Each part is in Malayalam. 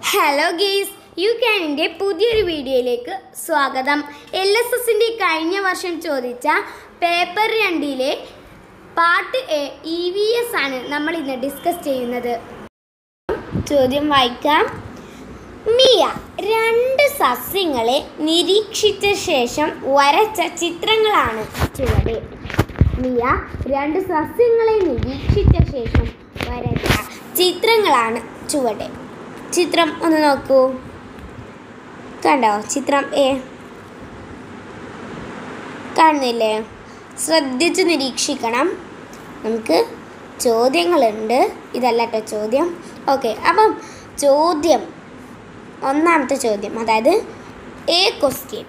ഹലോ ഗെയ്സ്, യു ക്യാനിൻ്റെ പുതിയൊരു വീഡിയോയിലേക്ക് സ്വാഗതം. LSSൻ്റെ കഴിഞ്ഞ വർഷം ചോദിച്ച പേപ്പർ 2 പാർട്ട് A EVS ആണ് നമ്മൾ ഇന്ന് ഡിസ്കസ് ചെയ്യുന്നത്. ചോദ്യം വായിക്കാം. മിയ 2 സസ്യങ്ങളെ നിരീക്ഷിച്ച ശേഷം വരച്ച ചിത്രങ്ങളാണ് ചുവടെ. മിയ 2 സസ്യങ്ങളെ നിരീക്ഷിച്ച ശേഷം വരച്ച ചിത്രങ്ങളാണ് ചുവടെ. ചിത്രം ഒന്ന് നോക്കൂ. കണ്ടോ? ചിത്രം A കാണുന്നില്ലേ? ശ്രദ്ധിച്ച് നിരീക്ഷിക്കണം. നമുക്ക് ചോദ്യങ്ങളുണ്ട്. ഇതല്ല കേട്ടോ ചോദ്യം. ഓക്കെ, അപ്പം ചോദ്യം, ഒന്നാമത്തെ ചോദ്യം, അതായത് A ക്വസ്റ്റ്യൻ.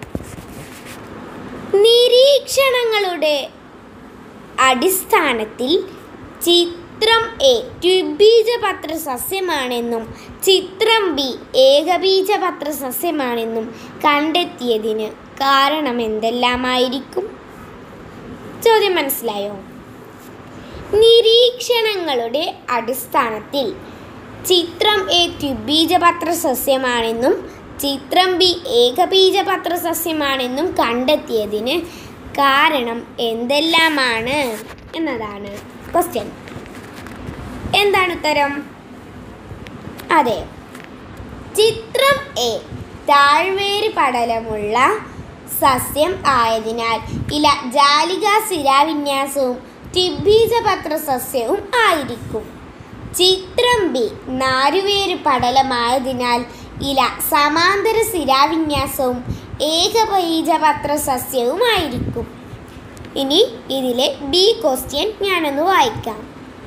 നിരീക്ഷണങ്ങളുടെ അടിസ്ഥാനത്തിൽ ചിത്രം A ദ്വിബീജപത്ര സസ്യമാണെന്നും ചിത്രം B ഏകബീജപത്ര സസ്യമാണെന്നും കണ്ടെത്തിയതിന് കാരണം എന്തെല്ലാമായിരിക്കും? ചോദ്യം മനസ്സിലായോ? നിരീക്ഷണങ്ങളുടെ അടിസ്ഥാനത്തിൽ ചിത്രം A ദ്വിബീജപത്ര സസ്യമാണെന്നും ചിത്രം B ഏകബീജപത്ര സസ്യമാണെന്നും കണ്ടെത്തിയതിന് കാരണം എന്തെല്ലാമാണ് എന്നതാണ് ക്വസ്റ്റ്യൻ. എന്താണ് ഉത്തരം? അതെ, ചിത്രം A താഴ്വേര് പടലമുള്ള സസ്യം ആയതിനാൽ ഇല ജാലികാ ശിരാവിന്യാസവും ദ്വിബീജപത്ര സസ്യവും ആയിരിക്കും. ചിത്രം B നാരുവേര് പടലമായതിനാൽ ഇല സമാന്തര ശിരാവിന്യാസവും ഏകബീജപത്ര സസ്യവുമായിരിക്കും. ഇനി ഇതിലെ B ക്വസ്റ്റ്യൻ ഞാനൊന്ന് വായിക്കാം.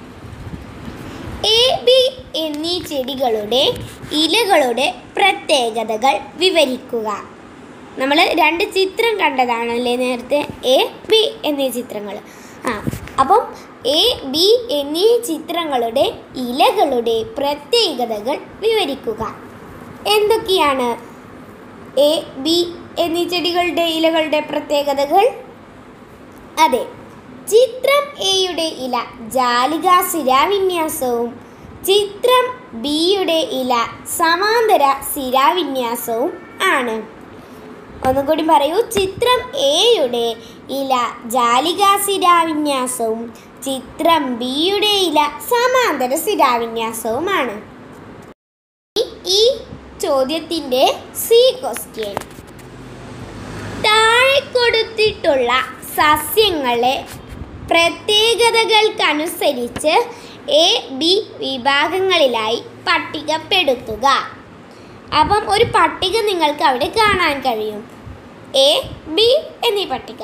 A, B എന്നീ ചെടികളുടെ ഇലകളുടെ പ്രത്യേകതകൾ വിവരിക്കുക. നമ്മൾ 2 ചിത്രം കണ്ടതാണല്ലേ നേരത്തെ, A, B എന്നീ ചിത്രങ്ങൾ. അപ്പം A, B എന്നീ ചിത്രങ്ങളുടെ ഇലകളുടെ പ്രത്യേകതകൾ വിവരിക്കുക. എന്തൊക്കെയാണ് A, B എന്നീ ചെടികളുടെ ഇലകളുടെ പ്രത്യേകതകൾ? അതെ, ചിത്രം എയുടെ ഇല ജാലികാ ശിരാവിന്യാസവും ചിത്രം ബിയുടെ ഇല സമാന്തര ശിരാവിന്യാസവും ആണ്. ഒന്നുകൂടി പറയൂ. ചിത്രം എയുടെ ഇല ജാലികാ ശിരാവിന്യാസവും ചിത്രം ബിയുടെ ഇല സമാന്തര ശിരാവിന്യാസവുമാണ്. ഈ ചോദ്യത്തിൻ്റെ C ക്വസ്റ്റ്യൻ. താഴെ കൊടുത്തിട്ടുള്ള സസ്യങ്ങളെ പ്രത്യേകതകൾക്കനുസരിച്ച് A, B വിഭാഗങ്ങളിലായി പട്ടികപ്പെടുത്തുക. അപ്പം ഒരു പട്ടിക നിങ്ങൾക്ക് അവിടെ കാണാൻ കഴിയും. A, B എന്നീ പട്ടിക.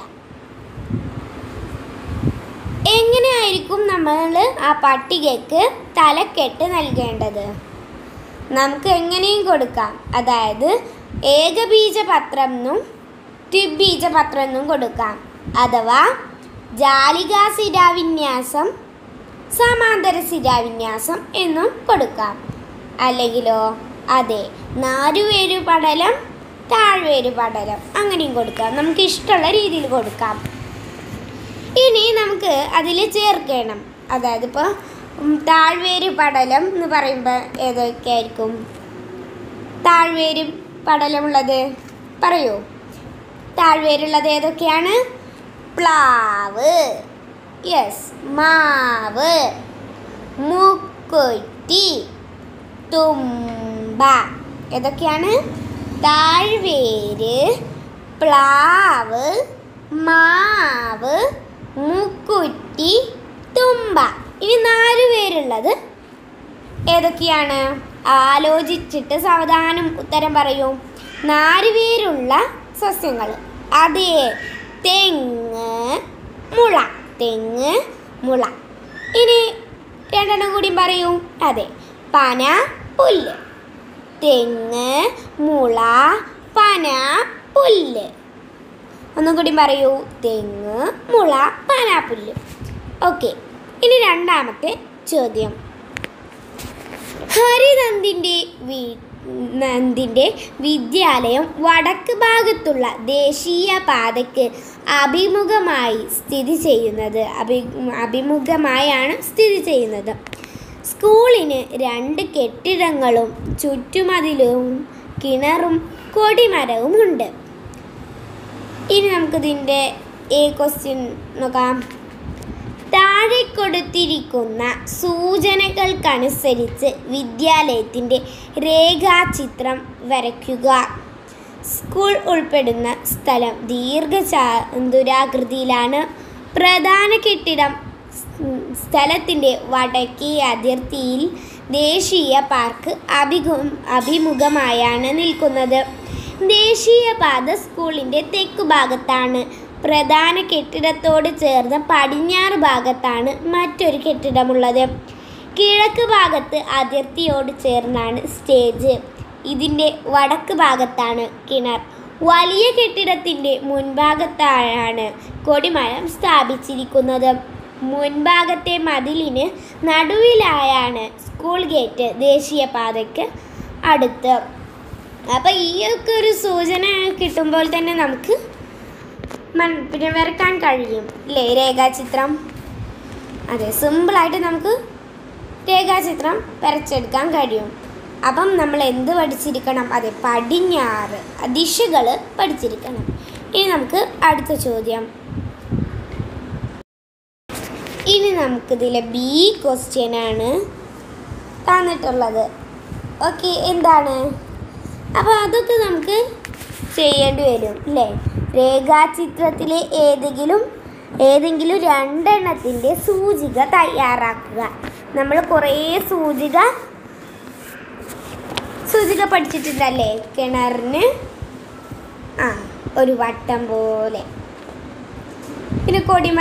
എങ്ങനെയായിരിക്കും നമ്മൾ ആ പട്ടികയ്ക്ക് തലക്കെട്ട് നൽകേണ്ടത്? നമുക്ക് എങ്ങനെയും കൊടുക്കാം. അതായത് ഏകബീജപത്രം എന്നും ദ്വിബീജപത്രം എന്നും കൊടുക്കാം. അഥവാ ജാലികാ ശിരാവിന്യാസം, സമാന്തര ശിരാവിന്യാസം എന്നും കൊടുക്കാം. അല്ലെങ്കിലോ അതെ, നാരുവേരു പടലം, താഴ്വേരു പടലം, അങ്ങനെയും കൊടുക്കാം. നമുക്ക് ഇഷ്ടമുള്ള രീതിയിൽ കൊടുക്കാം. ഇനി നമുക്ക് അതിൽ ചേർക്കണം. അതായത് ഇപ്പോൾ താഴ്വേരു പടലം എന്ന് പറയുമ്പോൾ ഏതൊക്കെ ആയിരിക്കും താഴ്വേരു പടലമുള്ളത്? പറയൂ. താഴ്വേരുള്ളത് ഏതൊക്കെയാണ്? പ്ലാവ്, യെസ്, മാവ്, മുക്കുറ്റി, തുമ്പ. ഏതൊക്കെയാണ്? താഴ്വേര്, പ്ലാവ്, മാവ്, മുക്കുറ്റി, തുമ്പ. ഇനി നാലുപേരുള്ളത് ഏതൊക്കെയാണ്? ആലോചിച്ചിട്ട് സാവധാനം ഉത്തരം പറയൂ. നാലുപേരുള്ള സസ്യങ്ങൾ. അതേ, തെങ്ങ്, മുള, തെങ്ങ്, മുള. ഇനി 2 കൂടി പറയൂ. അതെ, പന, പുല്ല്. തെങ്ങ്, മുള, പന, പുല്ല്. ഒന്നും കൂടി പറയൂ. തെങ്ങ്, മുള, പന, പുല്ല്. ഓക്കെ, ഇനി രണ്ടാമത്തെ ചോദ്യം. ഹരിനന്ദിൻ്റെ വിദ്യാലയം വടക്ക് ഭാഗത്തുള്ള ദേശീയ പാതയ്ക്ക് അഭിമുഖമായാണ് സ്ഥിതി ചെയ്യുന്നത്. സ്കൂളിന് 2 കെട്ടിടങ്ങളും ചുറ്റുമതിലും കിണറും കൊടിമരവും ഉണ്ട്. ഇനി നമുക്കിതിൻ്റെ ക്വസ്റ്റ്യൻ നോക്കാം. താഴെ കൊടുത്തിരിക്കുന്ന സൂചനകൾക്കനുസരിച്ച് വിദ്യാലയത്തിൻ്റെ രേഖാചിത്രം വരയ്ക്കുക. സ്കൂൾ ഉൾപ്പെടുന്ന സ്ഥലം ദീർഘചതുരാകൃതിയിലാണ്. പ്രധാന കെട്ടിടം സ്ഥലത്തിൻ്റെ വടക്കേ അതിർത്തിയിൽ ദേശീയ പാർക്ക് അഭിമുഖമായാണ് നിൽക്കുന്നത്. ദേശീയപാത സ്കൂളിൻ്റെ തെക്കുഭാഗത്താണ്. പ്രധാന കെട്ടിടത്തോട് ചേർന്ന് പടിഞ്ഞാറ് ഭാഗത്താണ് മറ്റൊരു കെട്ടിടമുള്ളത്. കിഴക്ക് ഭാഗത്ത് അതിർത്തിയോട് ചേർന്നാണ് സ്റ്റേജ്. ഇതിൻ്റെ വടക്ക് ഭാഗത്താണ് കിണർ. വലിയ കെട്ടിടത്തിൻ്റെ മുൻഭാഗത്താണ് കൊടിമരം സ്ഥാപിച്ചിരിക്കുന്നത്. മുൻഭാഗത്തെ മതിലിന് നടുവിലായാണ് സ്കൂൾ ഗേറ്റ് ദേശീയപാതയ്ക്ക് അടുത്ത്. അപ്പോൾ ഈയൊക്കെ ഒരു സൂചന കിട്ടുമ്പോൾ തന്നെ നമുക്ക് പിന്നെ വരക്കാൻ കഴിയും അല്ലേ രേഖാചിത്രം. അതെ, സിമ്പിളായിട്ട് നമുക്ക് രേഖാചിത്രം വരച്ചെടുക്കാൻ കഴിയും. അപ്പം നമ്മൾ എന്ത് പഠിച്ചിരിക്കണം? അതെ, പടിഞ്ഞാറ് ദിശകൾ പഠിച്ചിരിക്കണം. ഇനി നമുക്ക് അടുത്ത ചോദ്യം. ഇനി നമുക്കിതിലെ ബി ക്വസ്റ്റ്യനാണ് തന്നിട്ടുള്ളത്. ഓക്കെ, എന്താണ്? അപ്പോൾ അതൊക്കെ നമുക്ക് ചെയ്യേണ്ടി വരും അല്ലേ. രേഖാചിത്രത്തിലെ ഏതെങ്കിലും 2 സൂചിക തയ്യാറാക്കുക. നമ്മൾ കുറേ സൂചിക പഠിച്ചിട്ടുണ്ടല്ലേ. കിണറിന് ഒരു വട്ടം പോലെ. പിന്നെ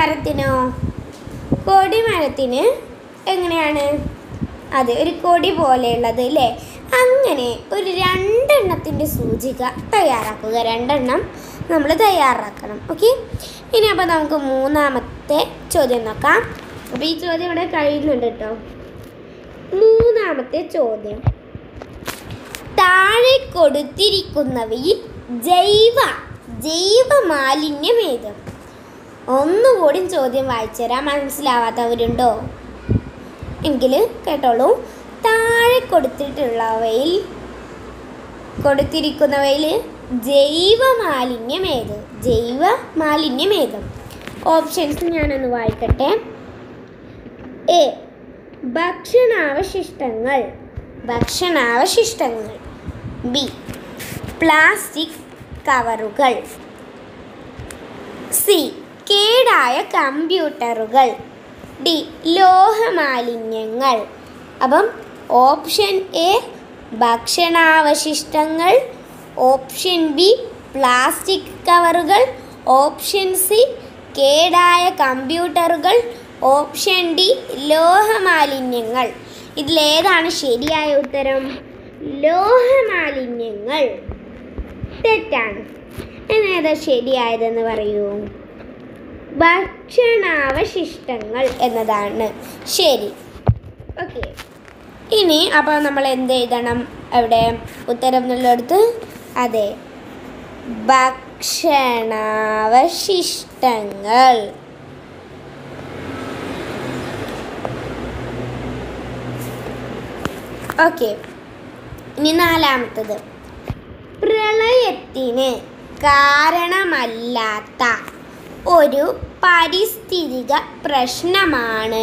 കൊടിമരത്തിന് എങ്ങനെയാണ്? അതെ, ഒരു കൊടി പോലെയുള്ളത് അല്ലേ. അങ്ങനെ ഒരു 2 സൂചിക തയ്യാറാക്കുക. 2 നമ്മൾ തയ്യാറാക്കണം. ഓക്കെ, ഇനി അപ്പോൾ നമുക്ക് 3ാമത്തെ ചോദ്യം നോക്കാം. അപ്പോൾ ഈ ചോദ്യം ഇവിടെ കഴിയുന്നുണ്ട് കേട്ടോ. 3ാമത്തെ ചോദ്യം. താഴെ കൊടുത്തിരിക്കുന്നവയിൽ ജൈവ മാലിന്യമേത്? ഒന്നുകൂടി ചോദ്യം വായിച്ചുതരാം. മനസ്സിലാവാത്തവരുണ്ടോ എങ്കിൽ കേട്ടോളൂ. താഴെ കൊടുത്തിരിക്കുന്നവയിൽ ജൈവ മാലിന്യമേത്? ഓപ്ഷൻസ് ഞാനൊന്ന് വായിക്കട്ടെ. എ, ഭക്ഷണാവശിഷ്ടങ്ങൾ. ബി, പ്ലാസ്റ്റിക് കവറുകൾ. സി, കേടായ കമ്പ്യൂട്ടറുകൾ. ഡി, ലോഹമാലിന്യങ്ങൾ. അപ്പം ഓപ്ഷൻ എ ഭക്ഷണാവശിഷ്ടങ്ങൾ, ഓപ്ഷൻ ബി പ്ലാസ്റ്റിക് കവറുകൾ, ഓപ്ഷൻ സി കേടായ കമ്പ്യൂട്ടറുകൾ, ഓപ്ഷൻ ഡി ലോഹമാലിന്യങ്ങൾ. ഇതിലേതാണ് ശരിയായ ഉത്തരം? ലോഹമാലിന്യങ്ങൾ. തെറ്റാണ്. എന്നേതാ ശരിയായതെന്ന് പറയൂ? ഭക്ഷണാവശിഷ്ടങ്ങൾ എന്നതാണ് ശരി. ഓക്കെ, ഇനി അപ്പോൾ നമ്മൾ എന്ത് എഴുതണം? അവിടെ ഉത്തരം എന്നുള്ളടുത്ത് അതെ, ഭക്ഷണാവശിഷ്ടങ്ങൾ. ഓക്കെ, ഇനി 4ാമത്തത്. പ്രളയത്തിന് കാരണമല്ലാത്ത ഒരു പാരിസ്ഥിതിക പ്രശ്നമാണ്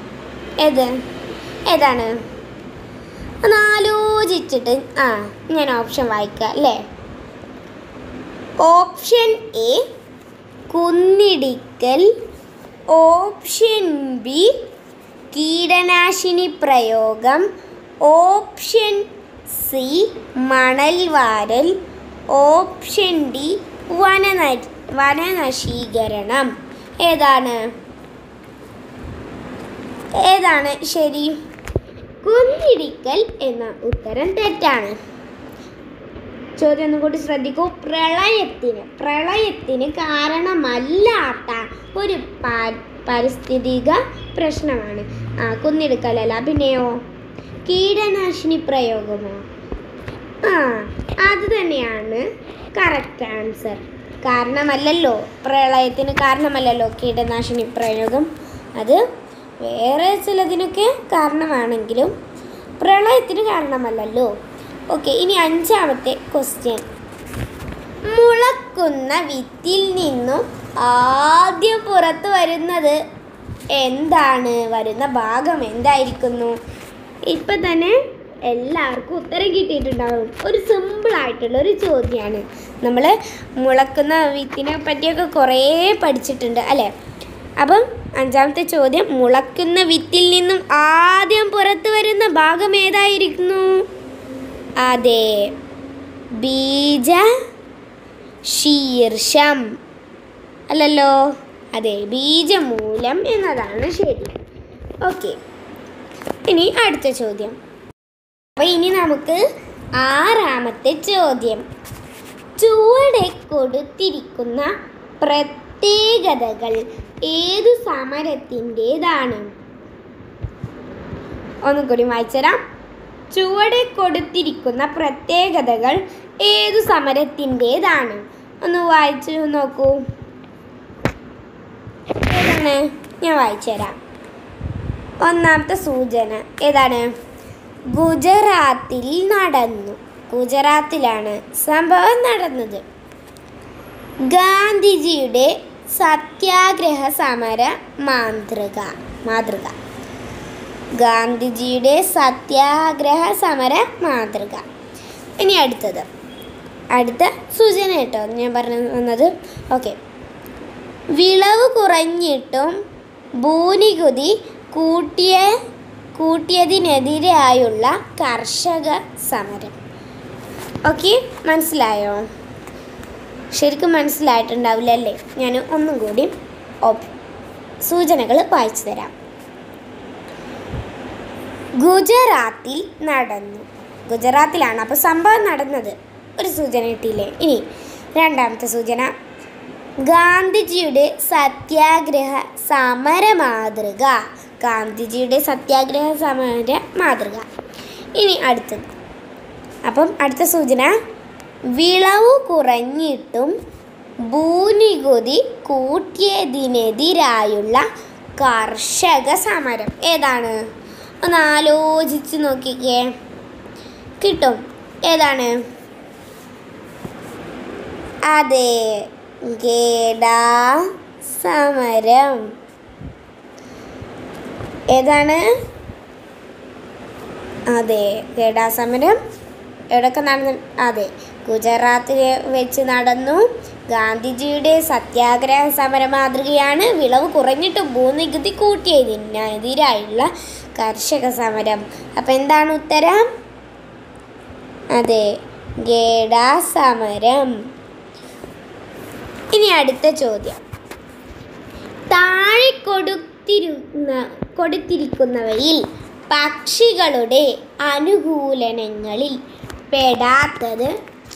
ഏതാണ്? ഒന്നാലോചിച്ചിട്ട് ഞാൻ ഓപ്ഷൻ വായിക്കാം അല്ലേ. ഓപ്ഷൻ എ കുന്നിടിക്കൽ, ഓപ്ഷൻ ബി കീടനാശിനി പ്രയോഗം, ഓപ്ഷൻ സി മണൽ വാരൽ, ഓപ്ഷൻ ഡി വനനശീകരണം. ഏതാണ് ശരി? കുന്നിടിക്കൽ എന്ന ഉത്തരം തെറ്റാണ്. ചോദ്യം ഒന്നും കൂടി ശ്രദ്ധിക്കൂ. പ്രളയത്തിന് കാരണമല്ലാത്ത ഒരു പാരിസ്ഥിതിക പ്രശ്നമാണ് കുന്നിടിക്കലല്ല. പിന്നെയോ കീടനാശിനി പ്രയോഗമോ? അത് തന്നെയാണ് കറക്റ്റ് ആൻസർ. കാരണമല്ലല്ലോ, പ്രളയത്തിന് കാരണമല്ലല്ലോ കീടനാശിനി പ്രയോഗം. അത് വേറെ ചിലതിനൊക്കെ കാരണമാണെങ്കിലും പ്രളയത്തിന് കാരണമല്ലല്ലോ. ഓക്കെ, ഇനി 5ാമത്തെ ക്വസ്റ്റ്യൻ. മുളക്കുന്ന വിത്തിൽ നിന്നും ആദ്യം പുറത്ത് വരുന്നത് എന്താണ്? വരുന്ന ഭാഗം എന്തായിരിക്കുന്നു? ഇപ്പം തന്നെ എല്ലാവർക്കും ഉത്തരം കിട്ടിയിട്ടുണ്ടാകും. ഒരു സിമ്പിളായിട്ടുള്ളൊരു ചോദ്യമാണ്. നമ്മൾ മുളക്കുന്ന വിത്തിനെ പറ്റിയൊക്കെ കുറേ പഠിച്ചിട്ടുണ്ട് അല്ലേ? അപ്പം 5ാമത്തെ ചോദ്യം, മുളക്കുന്ന വിത്തിൽ നിന്നും ആദ്യം പുറത്ത് വരുന്ന ഭാഗം ഏതായിരിക്കുന്നു? അതെ, ബീജ ശീർഷം അല്ലല്ലോ. അതെ, ബീജമൂലം എന്നതാണ് ശരി. ഓക്കെ, ഇനി അടുത്ത ചോദ്യം. അപ്പോൾ ഇനി നമുക്ക് 6ാമത്തെ ചോദ്യം. ചുവടെ കൊടുത്തിരിക്കുന്ന പ്രത്യേകതകൾ ഏതു സമരത്തിൻ്റെതാണ്? ഒന്നുകൂടി വായിച്ചുതരാം. ചുവടെ കൊടുത്തിരിക്കുന്ന പ്രത്യേകതകൾ ഏതു സമരത്തിൻ്റെതാണ്? ഒന്ന് വായിച്ചു നോക്കൂ. ഏതാണ്? ഞാൻ വായിച്ചു തരാം. 1ാമത്തെ സൂചന ഏതാണ്? ഗുജറാത്തിൽ നടന്നു. ഗുജറാത്തിലാണ് സംഭവം നടന്നത്. ഗാന്ധിജിയുടെ സത്യാഗ്രഹ സമര മാതൃക. ഗാന്ധിജിയുടെ സത്യാഗ്രഹ സമര മാതൃക. ഇനി അടുത്ത സൂചന കേട്ടോ ഞാൻ പറഞ്ഞു വന്നത്. ഓക്കെ, വിളവ് കുറഞ്ഞിട്ടും ഭൂനികുതി കൂട്ടിയതിനെതിരെയുള്ള കർഷക സമരം. ഓക്കെ, മനസ്സിലായോ? ശരിക്കും മനസ്സിലായിട്ടുണ്ടാവില്ല അല്ലേ? ഞാൻ ഒന്നും കൂടി സൂചനകൾ വായിച്ചു തരാം. ഗുജറാത്തിൽ നടന്നു. ഗുജറാത്തിലാണ് അപ്പോൾ സംഭവം നടന്നത്. ഒരു സൂചന കിട്ടിയില്ലേ? ഇനി 2ാമത്തെ സൂചന, ഗാന്ധിജിയുടെ സത്യാഗ്രഹ സമര മാതൃക. ഗാന്ധിജിയുടെ സത്യാഗ്രഹ സമര മാതൃക. ഇനി അടുത്തത്. അപ്പം അടുത്ത സൂചന, വിളവ് കുറഞ്ഞിട്ടും ഭൂനികുതി കൂട്ടിയതിനെതിരായുള്ള കർഷക സമരം. ഏതാണ്? ഒന്ന് ആലോചിച്ച് നോക്കിക്കേ, കിട്ടും. ഏതാണ്? അതെ, ഗേഡാ സമരം. ഏതാണ്? അതെ, ഗേഡാ സമരം എവിടെയൊക്കെ നടന്നു? അതെ, ഗുജറാത്തിൽ വെച്ച് നടന്നു. ഗാന്ധിജിയുടെ സത്യാഗ്രഹ സമര മാതൃകയാണ് വിളവ് കുറഞ്ഞിട്ട് ഭൂനികുതി കൂട്ടിയതിനെതിരായുള്ള കർഷക സമരം. അപ്പം എന്താണ് ഉത്തരം? അതെ, ഗേഡാ സമരം. ഇനി അടുത്ത ചോദ്യം. താഴെ കൊടുത്തിരിക്കുന്നവയിൽ പക്ഷികളുടെ അനുകൂലനങ്ങളിൽ പെടാത്തത്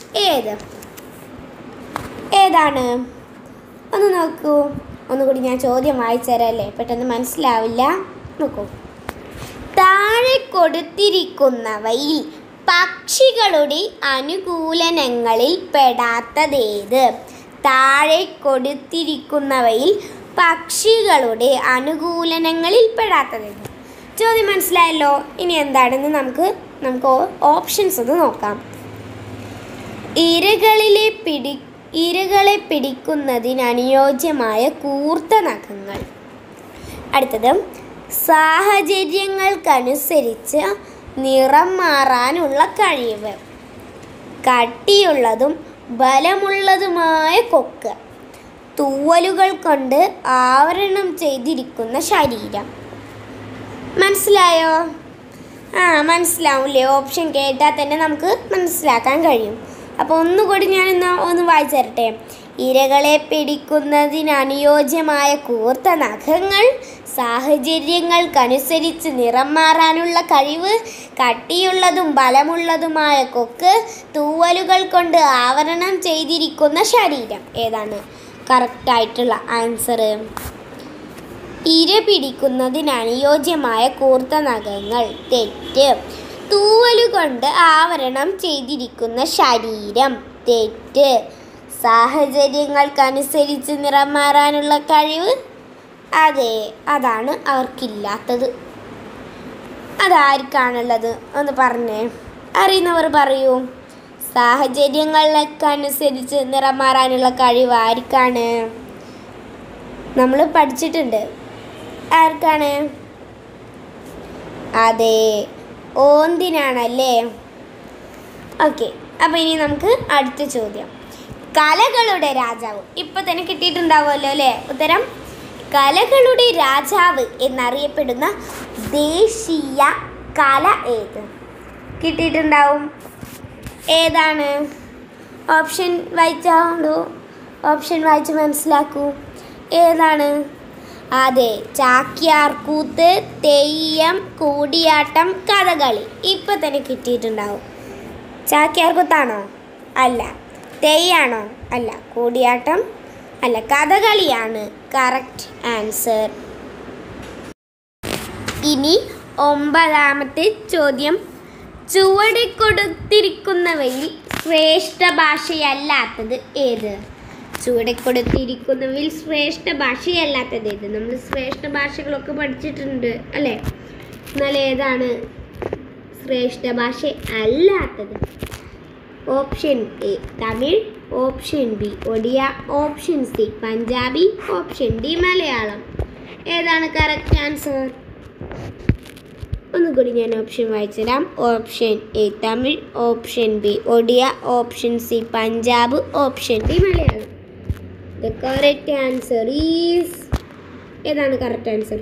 ഏതാണ്? ഒന്ന് നോക്കൂ. ഒന്നുകൂടി ഞാൻ ചോദ്യം വായിച്ചു തരാമല്ലേ, പെട്ടെന്ന് മനസ്സിലാവില്ല. നോക്കൂ. താഴെ കൊടുത്തിരിക്കുന്നവയിൽ പക്ഷികളുടെ അനുകൂലനങ്ങളിൽ പെടാത്തതേത്? താഴെ കൊടുത്തിരിക്കുന്നവയിൽ പക്ഷികളുടെ അനുകൂലനങ്ങളിൽ പെടാത്തതേത്? ചോദ്യം മനസ്സിലായല്ലോ. ഇനി എന്താണെന്ന് നമുക്ക് ഓപ്ഷൻസ് ഒന്ന് നോക്കാം. ഇരകളെ പിടിക്കുന്നതിന് അനുയോജ്യമായ കൂർത്ത നഖങ്ങൾ. അടുത്തത്, സാഹചര്യങ്ങൾക്കനുസരിച്ച് നിറം മാറാനുള്ള കഴിവ്. കട്ടിയുള്ളതും ബലമുള്ളതുമായ കൊക്ക്. തൂവലുകൾ കൊണ്ട് ആവരണം ചെയ്തിരിക്കുന്ന ശരീരം. മനസ്സിലായോ? മനസ്സിലാവില്ലേ? ഓപ്ഷൻ കേട്ടാൽ തന്നെ നമുക്ക് മനസ്സിലാക്കാൻ കഴിയും. അപ്പോൾ ഒന്നുകൂടി ഒന്ന് വായിച്ചു തരട്ടെ. ഇരകളെ പിടിക്കുന്നതിന് അനുയോജ്യമായ കൂർത്ത നഖങ്ങൾ, സാഹചര്യങ്ങൾക്കനുസരിച്ച് നിറം മാറാനുള്ള കഴിവ്, കട്ടിയുള്ളതും ബലമുള്ളതുമായ കൊക്ക്, തൂവലുകൾ കൊണ്ട് ആവരണം ചെയ്തിരിക്കുന്ന ശരീരം. ഏതാണ് കറക്റ്റായിട്ടുള്ള ആൻസർ? ഇര പിടിക്കുന്നതിന് അനുയോജ്യമായ കൂർത്ത നഖങ്ങൾ. തെറ്റ്. തൂവലുകൊണ്ട് ആവരണം ചെയ്തിരിക്കുന്ന ശരീരം. തെറ്റ്. സാഹചര്യങ്ങൾക്കനുസരിച്ച് നിറം മാറാനുള്ള കഴിവ്. അതെ, അതാണ് അവർക്കില്ലാത്തത്. അതാർക്കാണുള്ളത് ഒന്ന് പറഞ്ഞേ, അറിയുന്നവർ പറയൂ. സാഹചര്യങ്ങൾക്കനുസരിച്ച് നിറം മാറാനുള്ള കഴിവ് ആർക്കാണ്? നമ്മൾ പഠിച്ചിട്ടുണ്ട്. ആർക്കാണ്? അതെ, ഓന്തിനാണല്ലേ. ഓക്കെ, അപ്പോൾ ഇനി നമുക്ക് അടുത്ത ചോദ്യം. കലകളുടെ രാജാവ്. ഇപ്പം തന്നെ കിട്ടിയിട്ടുണ്ടാവുമല്ലോ അല്ലേ ഉത്തരം. കലകളുടെ രാജാവ് എന്നറിയപ്പെടുന്ന ദേശീയ കല ഏത്? കിട്ടിയിട്ടുണ്ടാവും. ഏതാണ്? ഓപ്ഷൻ വായിച്ചോളൂ. ഓപ്ഷൻ വായിച്ച് മനസ്സിലാക്കൂ. ഏതാണ്? അതെ, ചാക്യാർകൂത്ത്, തെയ്യം, കൂടിയാട്ടം, കഥകളി. ഇപ്പം തന്നെ കിട്ടിയിട്ടുണ്ടാവും. ചാക്യാർകൂത്താണോ? അല്ല. തെയ്യാണോ? അല്ല. കൂടിയാട്ടം അല്ല. കഥകളിയാണ് കറക്റ്റ് ആൻസർ. ഇനി 9ാമത്തെ ചോദ്യം. ചുവടെ കൊടുത്തിരിക്കുന്നവയിൽ ശ്രേഷ്ഠ ഭാഷയല്ലാത്തത് ഏത്? ചുവടെ കൊടുത്തിരിക്കുന്നവയിൽ ശ്രേഷ്ഠ ഭാഷയല്ലാത്തത് ഏത്? നമ്മൾ ശ്രേഷ്ഠ ഭാഷകളൊക്കെ പഠിച്ചിട്ടുണ്ട് അല്ലേ? എന്നാൽ ഏതാണ് ശ്രേഷ്ഠ ഭാഷ അല്ലാത്തത്? Option A Tamil, option B Odia, option C Punjabi, option D Malayalam. ഏതാണ് കറക്റ്റ് ആൻസർ? ഒന്നുകൂടി ഞാൻ ഓപ്ഷൻ വായിച്ചു തരാം. Option A Tamil, option B Odia, option C Punjab, option D Malayalam. The correct answer is, ഏതാണ് കറക്റ്റ് ആൻസർ?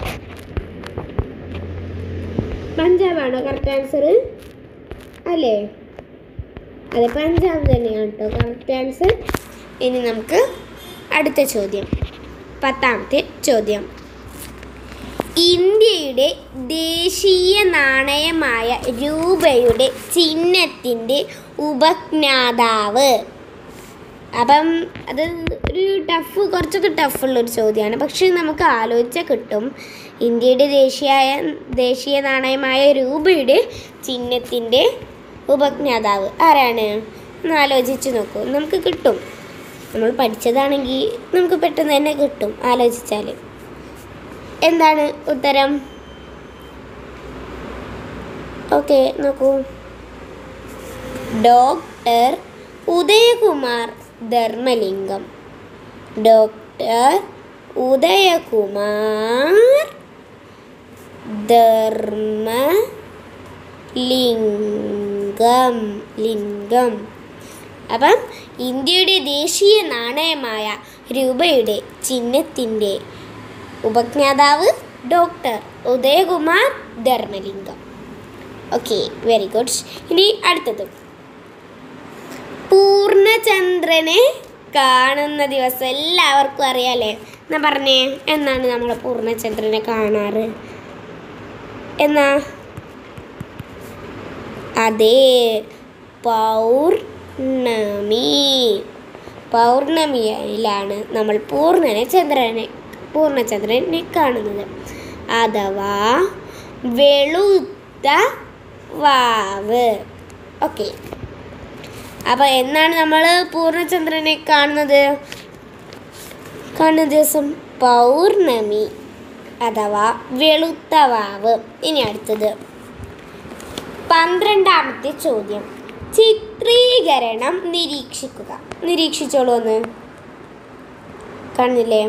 പഞ്ചാബാണോ കറക്റ്റ് ആൻസർ? അല്ലേ? അതെ, പഞ്ചാബ് തന്നെയാണ് കേട്ടോ കറക്റ്റ് ആൻസർ. ഇനി നമുക്ക് അടുത്ത ചോദ്യം. 10ാമത്തെ ചോദ്യം. ഇന്ത്യയുടെ ദേശീയ നാണയമായ രൂപയുടെ ചിഹ്നത്തിൻ്റെ ഉപജ്ഞാതാവ്. അപ്പം അത് കുറച്ചൊക്കെ ടഫുള്ളൊരു ചോദ്യമാണ്. പക്ഷേ നമുക്ക് ആലോചിച്ചാൽ കിട്ടും. ഇന്ത്യയുടെ ദേശീയ നാണയമായ രൂപയുടെ ചിഹ്നത്തിൻ്റെ ഉപജ്ഞാതാവ് ആരാണ്? ഒന്ന് ആലോചിച്ച് നോക്കൂ, നമുക്ക് കിട്ടും. നമ്മൾ പഠിച്ചതാണെങ്കിൽ നമുക്ക് പെട്ടെന്ന് തന്നെ കിട്ടും ആലോചിച്ചാൽ. എന്താണ് ഉത്തരം? ഓക്കെ, നോക്കൂ. ഡോക്ടർ ഉദയകുമാർ ധർമ്മലിംഗം. ഡോക്ടർ ഉദയകുമാർ ലിംഗം. അപ്പം ഇന്ത്യയുടെ ദേശീയ നാണയമായ രൂപയുടെ ചിഹ്നത്തിൻ്റെ ഉപജ്ഞാതാവ് doctor Udayakumar Dharmalingam. Okay, very good. ഇനി അടുത്തത്. പൂർണ്ണചന്ദ്രനെ കാണുന്ന ദിവസം എല്ലാവർക്കും അറിയാലേ. എന്നാ പറഞ്ഞേ, എന്നാണ് നമ്മൾ പൂർണ്ണചന്ദ്രനെ കാണാറ്? എന്നാ? അതേ, പൗർണമിയിലാണ് നമ്മൾ പൂർണ്ണചന്ദ്രനെ കാണുന്നത്. അഥവാ വെളുത്ത വാവ്. ഓക്കെ, അപ്പോൾ എന്നാണ് നമ്മൾ പൂർണ്ണചന്ദ്രനെ കാണുന്ന ദിവസം? പൗർണമി അഥവാ വെളുത്ത വാവ്. ഇനി അടുത്തത് 12ാമത്തെ ചോദ്യം. ചിത്രീകരണം നിരീക്ഷിക്കുക. നിരീക്ഷിച്ചോളൂ ഒന്ന്. കാണുന്നില്ലേ?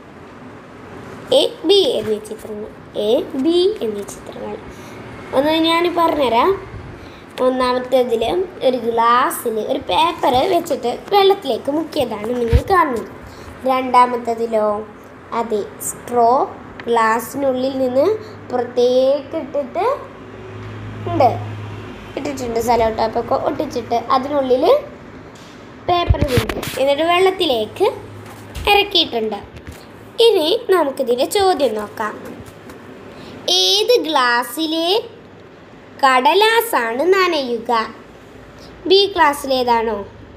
എ ബി എന്നീ ചിത്രങ്ങൾ. ഒന്ന് ഞാൻ പറഞ്ഞുതരാം. ഒന്നാമത്തേതിൽ ഒരു ഗ്ലാസ്സിൽ ഒരു പേപ്പർ വെച്ചിട്ട് വെള്ളത്തിലേക്ക് മുക്കിയതാണ് നിങ്ങൾ കാണുന്നത്. രണ്ടാമത്തേതിലോ അതെ, സ്ട്രോ ഗ്ലാസ്സിനുള്ളിൽ നിന്ന് പുറത്തേക്ക് ഇട്ടിട്ടുണ്ട് സലോ ടോപ്പൊക്കെ ഒട്ടിച്ചിട്ട് അതിനുള്ളിൽ പേപ്പർ ഉണ്ട്, എന്നിട്ട് വെള്ളത്തിലേക്ക് ഇറക്കിയിട്ടുണ്ട്. ഇനി നമുക്കിതിൻ്റെ ചോദ്യം നോക്കാം. ഏത് ഗ്ലാസ്സിലെ കടലാസാണ് നനയുക? ബി ഗ്ലാസ്സിലേതാണോ?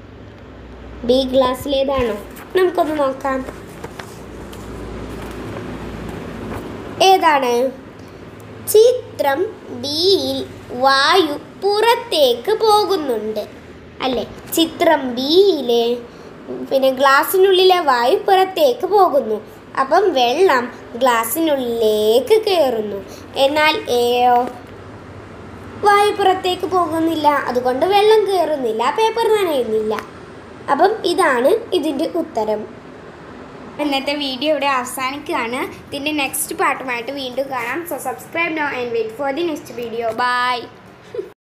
നമുക്കൊന്ന് നോക്കാം. ഏതാണ്? ചിത്രം ബിയിൽ വായു പുറത്തേക്ക് പോകുന്നുണ്ട് അല്ലേ? ചിത്രം ബിയിലെ ഗ്ലാസ്സിനുള്ളിലെ വായു പുറത്തേക്ക് പോകുന്നു. അപ്പം വെള്ളം ഗ്ലാസ്സിനുള്ളിലേക്ക് കയറുന്നു. എന്നാൽ എയോ വായു പുറത്തേക്ക് പോകുന്നില്ല, അതുകൊണ്ട് വെള്ളം കയറുന്നില്ല, പേപ്പർ നനയുന്നില്ല. അപ്പം ഇതാണ് ഇതിൻ്റെ ഉത്തരം. ഇന്നത്തെ വീഡിയോ ഇവിടെ അവസാനിക്കുകയാണ്. ഇതിൻ്റെ നെക്സ്റ്റ് പാർട്ടുമായിട്ട് വീണ്ടും കാണാം. So subscribe now and wait for the next video. By.